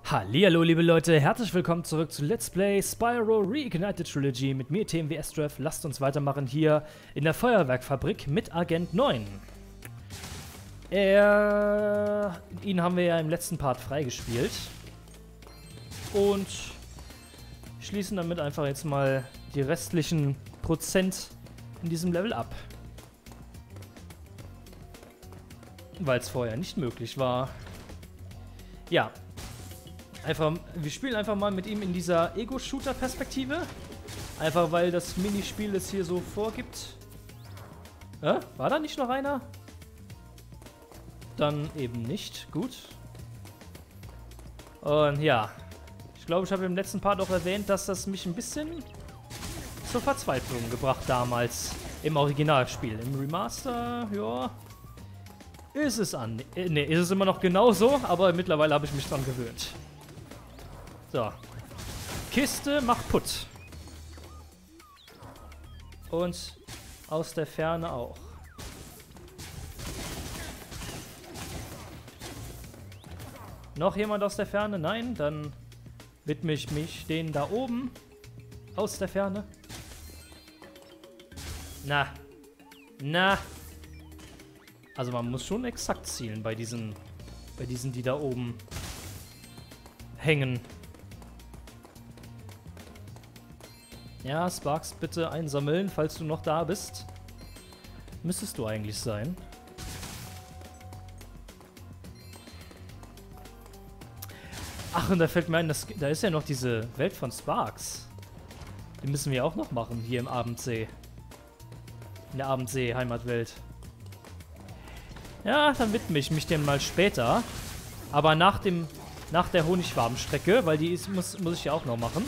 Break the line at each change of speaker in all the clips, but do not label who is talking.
Hallihallo liebe Leute, herzlich willkommen zurück zu Let's Play Spyro Reignited Trilogy mit mir, TMW-STRF. Lasst uns weitermachen hier in der Feuerwerkfabrik mit Agent 9. Ihn haben wir ja im letzten Part freigespielt. Und schließen damit einfach jetzt mal die restlichen Prozent in diesem Level ab. Weil es vorher nicht möglich war. Ja. Wir spielen einfach mal mit ihm in dieser Ego-Shooter-Perspektive. Einfach weil das Minispiel es hier so vorgibt. War da nicht noch einer? Dann eben nicht. Gut. Und ja. Ich glaube, ich habe im letzten Part auch erwähnt, dass das mich ein bisschen zur Verzweiflung gebracht damals im Originalspiel. Im Remaster, ja. Ist es ist es immer noch genauso, aber mittlerweile habe ich mich dran gewöhnt. So. Kiste macht Putt. Und aus der Ferne auch. Noch jemand aus der Ferne? Nein, dann widme ich mich denen da oben. Aus der Ferne. Na. Na. Also man muss schon exakt zielen bei diesen, die da oben hängen. Ja, Sparks, bitte einsammeln, falls du noch da bist. Müsstest du eigentlich sein. Ach, und da fällt mir ein, da ist ja noch diese Welt von Sparks. Die müssen wir auch noch machen, hier im Abendsee. In der Abendsee-Heimatwelt. Ja, dann widme ich mich dem mal später. Aber nach der Honigwabenstrecke, weil die muss ich ja auch noch machen.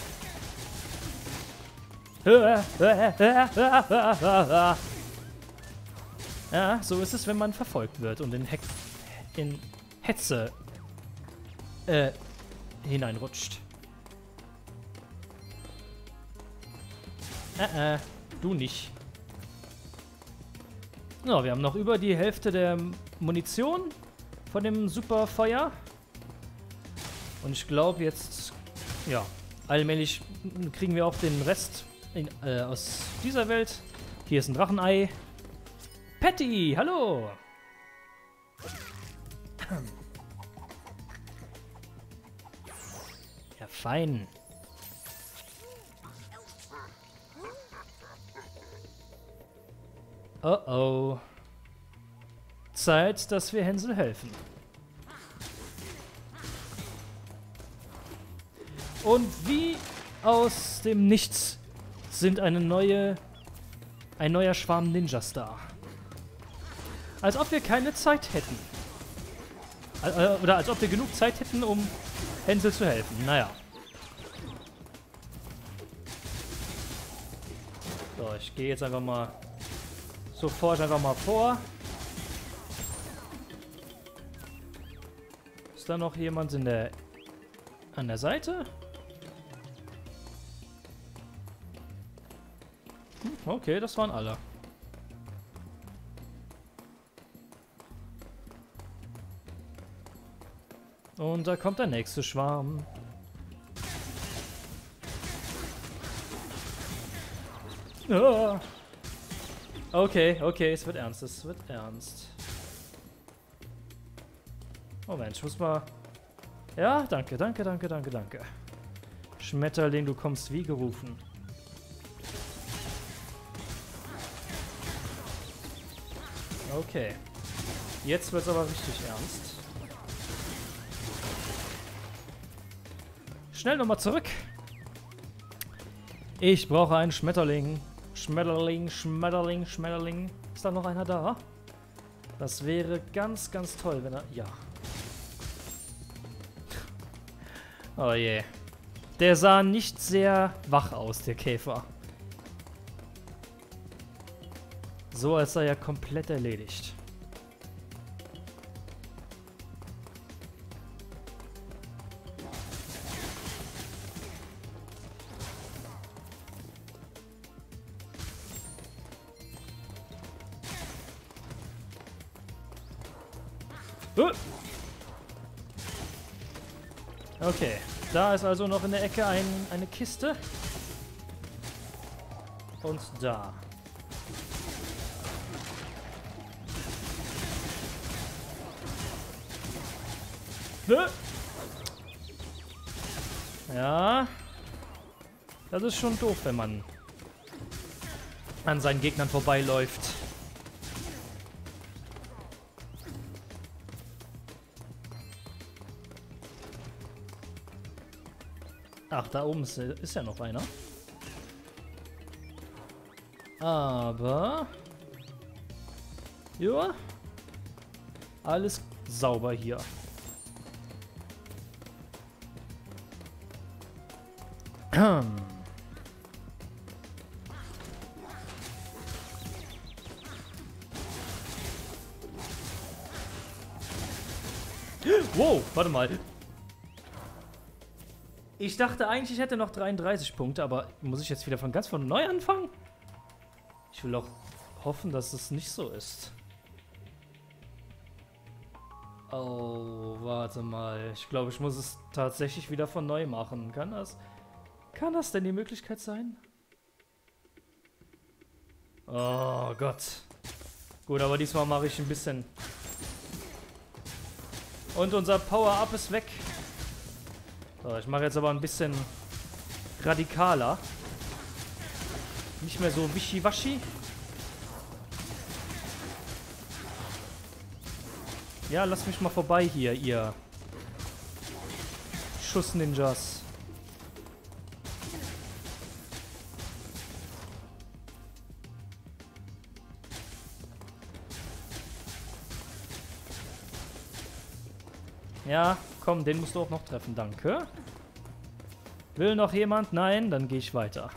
Ja, so ist es, wenn man verfolgt wird und in Hetze hineinrutscht. Du nicht. So, wir haben noch über die Hälfte der Munition von dem Superfeuer. Und ich glaube jetzt, ja, allmählich kriegen wir auch den Rest aus dieser Welt. Hier ist ein Drachenei. Patty, hallo! Ja, fein. Oh oh. Zeit, dass wir Hänsel helfen. Und wie aus dem Nichts sind ein neuer Schwarm Ninjas da. Als ob wir keine Zeit hätten. Oder als ob wir genug Zeit hätten, um Hänsel zu helfen. Naja. So, ich gehe jetzt einfach mal sofort vor. Ist da noch jemand an der Seite? Okay, das waren alle. Und da kommt der nächste Schwarm. Ah. Okay, es wird ernst, Moment, ich muss mal... Ja, danke. Schmetterling, du kommst wie gerufen. Okay. Jetzt wird's aber richtig ernst. Schnell nochmal zurück. Ich brauche einen Schmetterling. Schmetterling. Ist da noch einer da? Das wäre ganz, ganz toll, wenn er... Ja. Oh je. Der sah nicht sehr wach aus, der Käfer. So, als sei er komplett erledigt. Okay, da ist also noch in der Ecke eine Kiste. Und da. Ja. Das ist schon doof, wenn man an seinen Gegnern vorbeiläuft. Ach, da oben ist ja noch einer. Aber... ja. Alles sauber hier. Wow, warte mal. Ich dachte eigentlich, ich hätte noch 33 Punkte, aber muss ich jetzt wieder ganz von neu anfangen? Ich will auch hoffen, dass es nicht so ist. Oh, warte mal. Ich glaube, ich muss es tatsächlich wieder von neu machen. Kann das denn die Möglichkeit sein? Oh Gott. Gut, aber diesmal mache ich ein bisschen. Und unser Power-Up ist weg. So, ich mache jetzt aber ein bisschen radikaler. Nicht mehr so wischiwaschi. Ja, lasst mich mal vorbei hier, ihr Schuss-Ninjas. Ja, komm, den musst du auch noch treffen, danke. Will noch jemand? Nein, dann gehe ich weiter.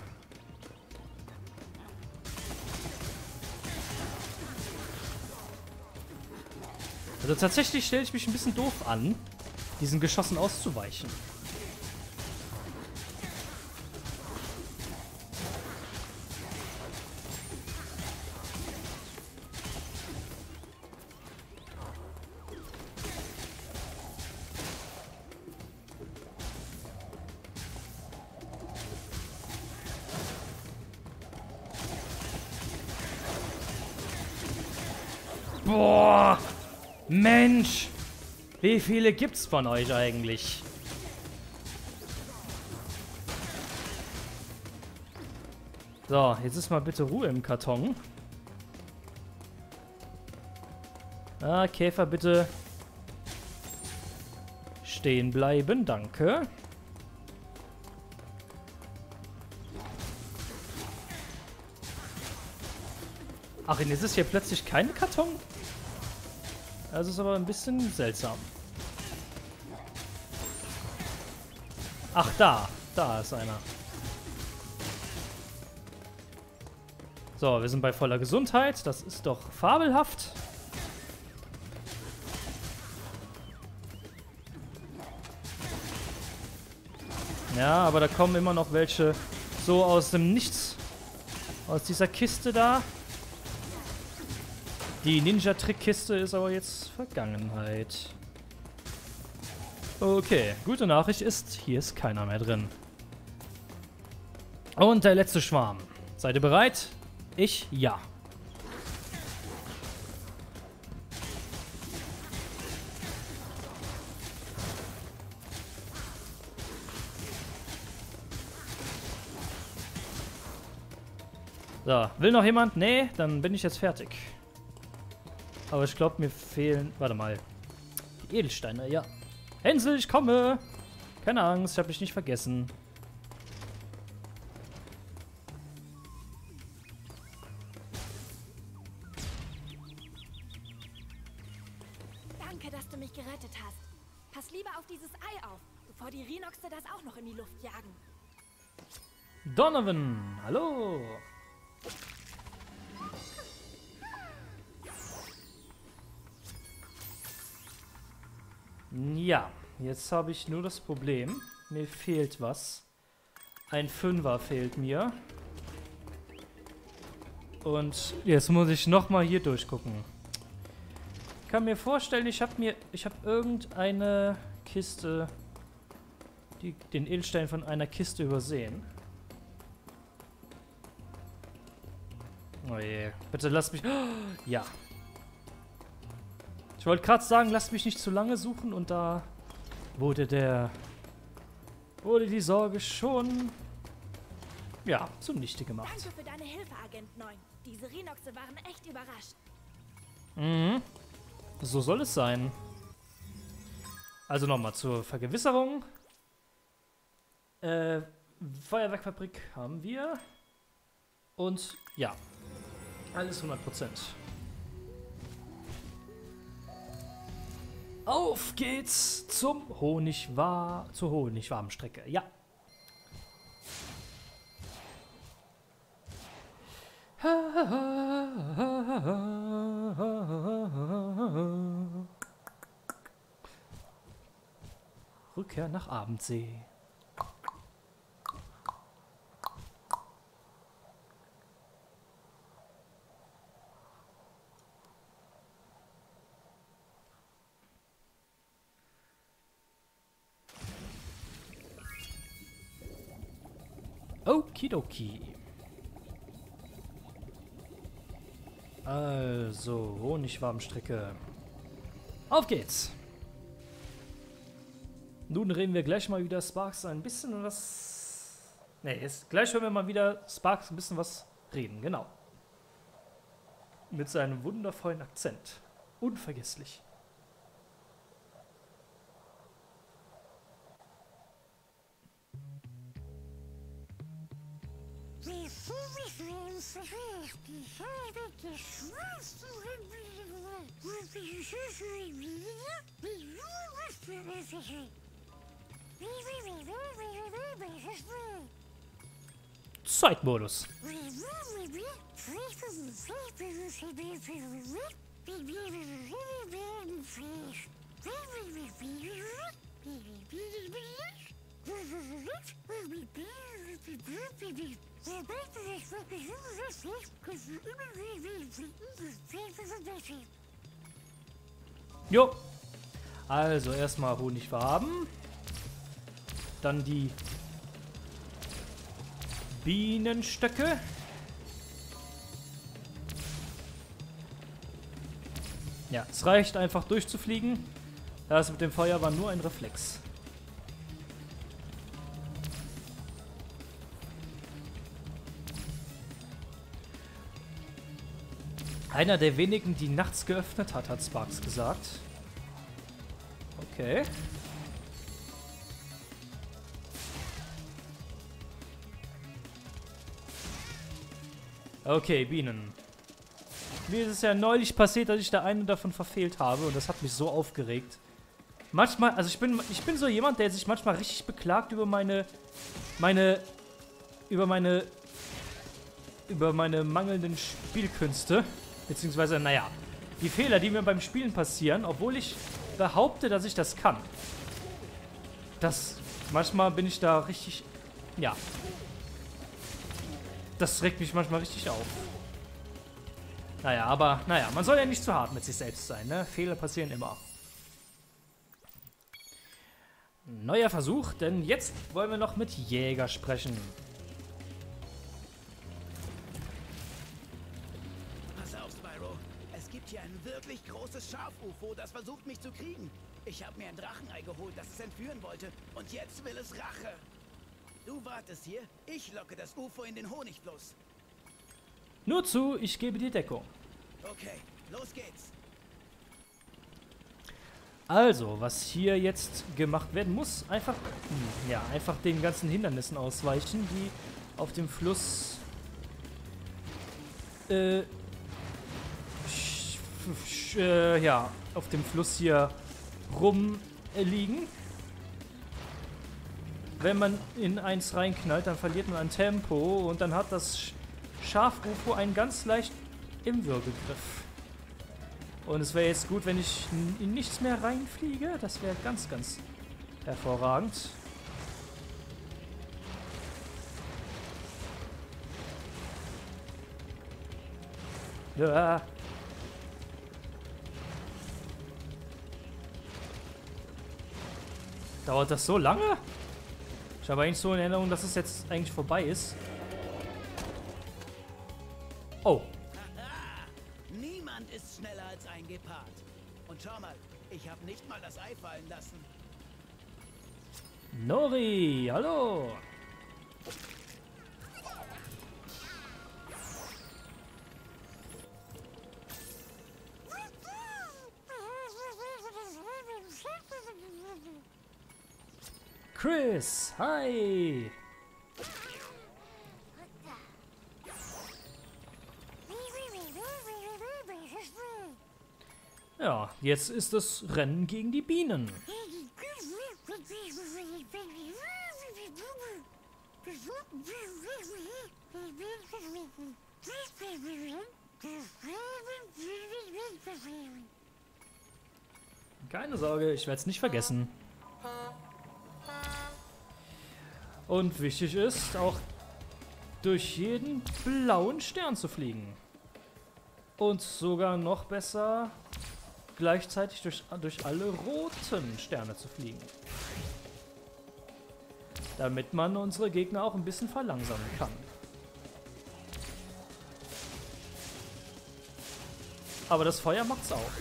Also tatsächlich stelle ich mich ein bisschen doof an, diesen Geschossen auszuweichen. Boah! Mensch! Wie viele gibt's von euch eigentlich? So, jetzt ist mal bitte Ruhe im Karton. Ah, Käfer, bitte stehen bleiben, danke. Ach, und jetzt ist hier plötzlich kein Karton? Das ist aber ein bisschen seltsam. Ach, da ist einer. So, wir sind bei voller Gesundheit. Das ist doch fabelhaft. Ja, aber da kommen immer noch welche so aus dem Nichts. Aus dieser Kiste da. Die Ninja-Trick-Kiste ist aber jetzt Vergangenheit. Okay, gute Nachricht ist, hier ist keiner mehr drin. Und der letzte Schwarm. Seid ihr bereit? Ich? Ja. So, will noch jemand? Nee, dann bin ich jetzt fertig. Aber ich glaube, mir fehlen... Warte mal. Die Edelsteine, ja. Hänsel, ich komme! Keine Angst, ich habe dich nicht vergessen.
Danke, dass du mich gerettet hast. Pass lieber auf dieses Ei auf, bevor die Rhinoxe das auch noch in die Luft jagen.
Donovan, hallo! Ja, jetzt habe ich nur das Problem. Mir fehlt was. Ein Fünfer fehlt mir. Und jetzt muss ich nochmal hier durchgucken. Ich kann mir vorstellen, ich habe irgendeine Kiste den Edelstein von einer Kiste übersehen. Oh je. Bitte lasst mich... Ja. Ich wollte gerade sagen, lasst mich nicht zu lange suchen und da wurde die Sorge schon... Ja, zunichte gemacht.
Danke für deine Hilfe, Agent 9. Diese Rhinoxe waren echt überrascht.
Mhm. So soll es sein. Also nochmal zur Vergewisserung. Feuerwerkfabrik haben wir. Und ja, alles 100%. Auf geht's zur Honigwabenstrecke. Ja. Rückkehr nach Abendsee. Okidoki. Also, Honigwabenstrecke. Auf geht's! Nun reden wir gleich mal wieder Sparks ein bisschen was... Ne, gleich hören wir mal wieder Sparks ein bisschen was reden, genau. Mit seinem wundervollen Akzent. Unvergesslich. Zeitmodus. Jo. Also erstmal Honigwaben. Dann die Bienenstöcke. Ja, es reicht einfach durchzufliegen. Das mit dem Feuer war nur ein Reflex. Einer der wenigen, die nachts geöffnet hat, hat Sparks gesagt. Okay. Okay, Bienen. Mir ist es ja neulich passiert, dass ich da eine davon verfehlt habe und das hat mich so aufgeregt. Manchmal, also ich bin so jemand, der sich manchmal richtig beklagt über meine mangelnden Spielkünste. Beziehungsweise, naja, die Fehler, die mir beim Spielen passieren, obwohl ich behaupte, dass ich das kann. Manchmal bin ich da richtig, ja. Das regt mich manchmal richtig auf. Naja, aber, naja, man soll ja nicht zu hart mit sich selbst sein, ne? Fehler passieren immer. Neuer Versuch, denn jetzt wollen wir noch mit Jäger sprechen.
Pass auf, Spyro. Es gibt hier ein wirklich großes Schaf-UFO, das versucht mich zu kriegen. Ich habe mir ein Drachenei geholt, das es entführen wollte. Und jetzt will es Rache. Du wartest hier, ich locke das UFO in den Honigfluss.
Nur zu, ich gebe dir Deckung.
Okay, los geht's.
Also, was hier jetzt gemacht werden muss, einfach den ganzen Hindernissen ausweichen, die auf dem Fluss auf dem Fluss hier rumliegen. Wenn man in eins reinknallt, dann verliert man an Tempo und dann hat das Schaf-UFO einen ganz leicht im Wirbelgriff. Und es wäre jetzt gut, wenn ich in nichts mehr reinfliege. Das wäre ganz, ganz hervorragend. Ja. Dauert das so lange? Ich habe eigentlich so in Erinnerung, dass es jetzt eigentlich vorbei ist. Oh.
Haha! Niemand ist schneller als ein Gepard. Und schau mal, ich habe nicht mal das Ei fallen lassen.
Nori, hallo. Chris, hi. Ja, jetzt ist das Rennen gegen die Bienen. Keine Sorge, ich werde es nicht vergessen. Und wichtig ist, auch durch jeden blauen Stern zu fliegen. Und sogar noch besser, gleichzeitig durch alle roten Sterne zu fliegen. Damit man unsere Gegner auch ein bisschen verlangsamen kann. Aber das Feuer macht's auch.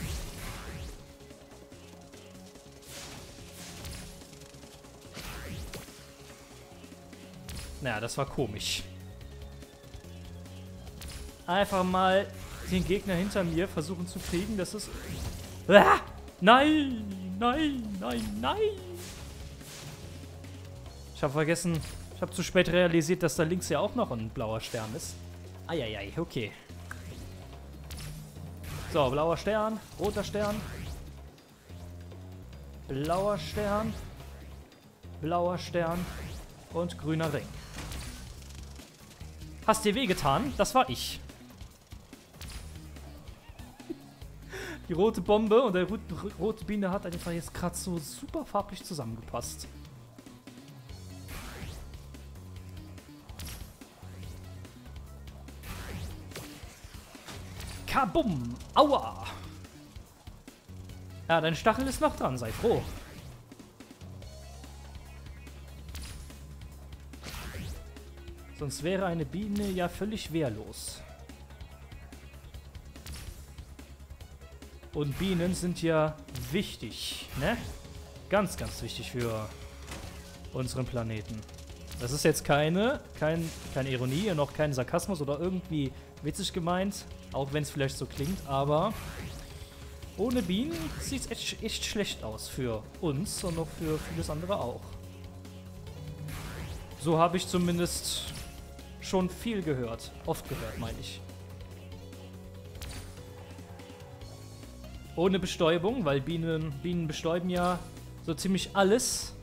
Naja, das war komisch. Einfach mal den Gegner hinter mir versuchen zu kriegen, das ist... Ah! Nein! Nein! Nein! Nein! Ich habe vergessen... Ich habe zu spät realisiert, dass da links ja auch noch ein blauer Stern ist. Eieiei, okay. So, blauer Stern, roter Stern. Blauer Stern. Blauer Stern. Und grüner Ring. Hast dir wehgetan? Das war ich. Die rote Bombe und der rote Biene hat einfach jetzt gerade so super farblich zusammengepasst. Kabum! Aua! Ja, dein Stachel ist noch dran, sei froh. Sonst wäre eine Biene ja völlig wehrlos. Und Bienen sind ja wichtig, ne? Ganz, ganz wichtig für unseren Planeten. Das ist jetzt keine Ironie und auch kein Sarkasmus oder irgendwie witzig gemeint, auch wenn es vielleicht so klingt, aber ohne Bienen sieht es echt schlecht aus für uns und auch für vieles andere auch. So habe ich zumindest schon viel gehört. Oft gehört, meine ich. Ohne Bestäubung, weil Bienen bestäuben ja so ziemlich alles.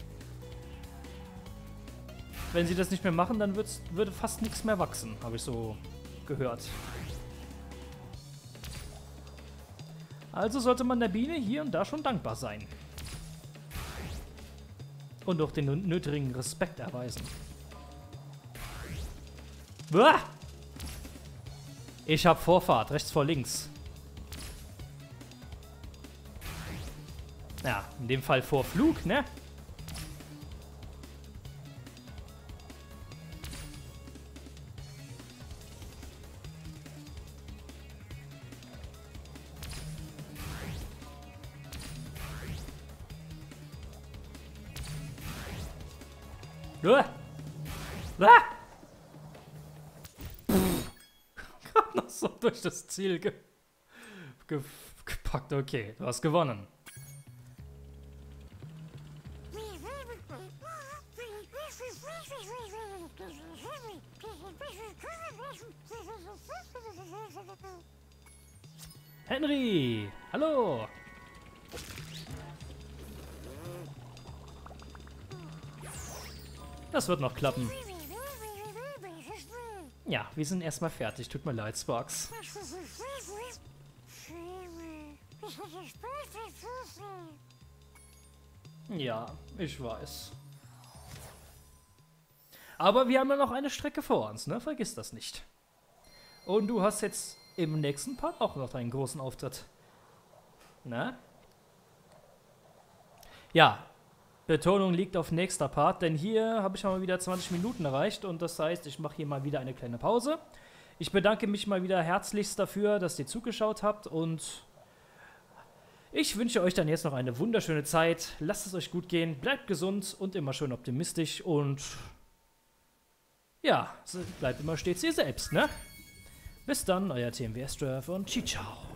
Wenn sie das nicht mehr machen, dann würde fast nichts mehr wachsen, habe ich so gehört. Also sollte man der Biene hier und da schon dankbar sein. Und auch den nötigen Respekt erweisen. Uah! Ich habe Vorfahrt, rechts vor links. Ja, in dem Fall Vorflug, ne? Uah! Ah! Gerade noch so durch das Ziel gepackt. Okay, du hast gewonnen. Henry, hallo. Das wird noch klappen. Ja, wir sind erstmal fertig. Tut mir leid, Sparks. Ja, ich weiß. Aber wir haben ja noch eine Strecke vor uns, ne? Vergiss das nicht. Und du hast jetzt im nächsten Part auch noch einen großen Auftritt. Ne? Ja. Betonung liegt auf nächster Part, denn hier habe ich mal wieder 20 Minuten erreicht und das heißt, ich mache hier mal wieder eine kleine Pause. Ich bedanke mich mal wieder herzlichst dafür, dass ihr zugeschaut habt und ich wünsche euch dann jetzt noch eine wunderschöne Zeit. Lasst es euch gut gehen, bleibt gesund und immer schön optimistisch und ja, bleibt immer stets ihr selbst, ne? Bis dann, euer TMWS-Draft und ciao.